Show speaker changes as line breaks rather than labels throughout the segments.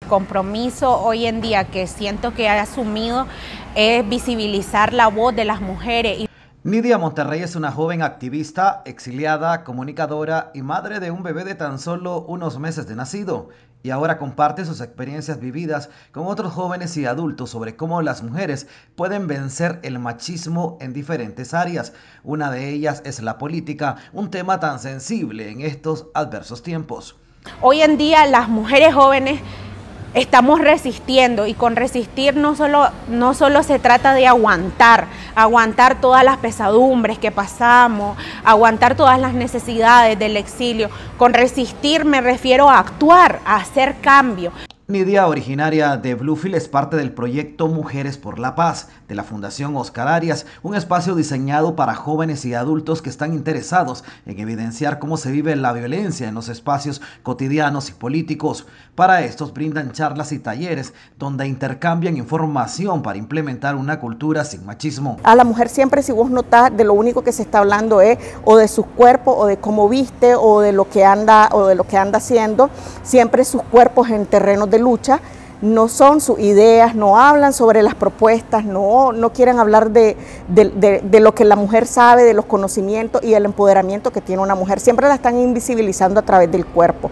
Compromiso hoy en día que siento que ha asumido es visibilizar la voz de las mujeres.
Nidia Monterrey es una joven activista, exiliada, comunicadora y madre de un bebé de tan solo unos meses de nacido. Y ahora comparte sus experiencias vividas con otros jóvenes y adultos sobre cómo las mujeres pueden vencer el machismo en diferentes áreas. Una de ellas es la política, un tema tan sensible en estos adversos tiempos.
Hoy en día las mujeres jóvenes estamos resistiendo, y con resistir no solo se trata de aguantar todas las pesadumbres que pasamos, aguantar todas las necesidades del exilio. Con resistir me refiero a actuar, a hacer cambio.
Nidia, originaria de Bluefield, es parte del proyecto Mujeres por la Paz de la Fundación Oscar Arias, un espacio diseñado para jóvenes y adultos que están interesados en evidenciar cómo se vive la violencia en los espacios cotidianos y políticos. Para estos brindan charlas y talleres donde intercambian información para implementar una cultura sin machismo.
A la mujer siempre, si vos notás, de lo único que se está hablando es o de sus cuerpos, o de cómo viste, o de lo que anda haciendo. Siempre sus cuerpos en terrenos de lucha, no son sus ideas, no hablan sobre las propuestas, no quieren hablar de lo que la mujer sabe, de los conocimientos y el empoderamiento que tiene una mujer. Siempre la están invisibilizando a través del cuerpo.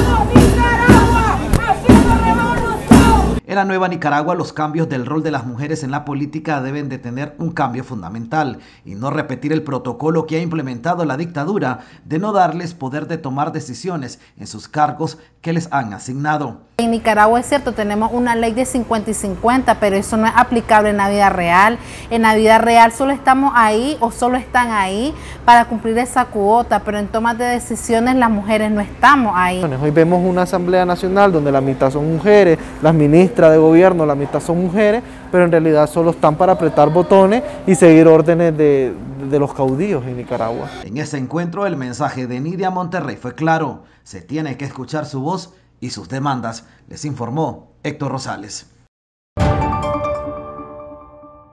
En la nueva Nicaragua, los cambios del rol de las mujeres en la política deben de tener un cambio fundamental y no repetir el protocolo que ha implementado la dictadura de no darles poder de tomar decisiones en sus cargos que les han asignado.
En Nicaragua es cierto, tenemos una ley de 50 y 50, pero eso no es aplicable en la vida real. En la vida real solo estamos ahí o solo están ahí para cumplir esa cuota, pero en tomas de decisiones las mujeres no estamos ahí.
Hoy vemos una Asamblea Nacional donde la mitad son mujeres, las ministras de gobierno, la mitad son mujeres, pero en realidad solo están para apretar botones y seguir órdenes de los caudillos en Nicaragua.
En ese encuentro el mensaje de Nidia Monterrey fue claro: se tiene que escuchar su voz y sus demandas, les informó Héctor Rosales.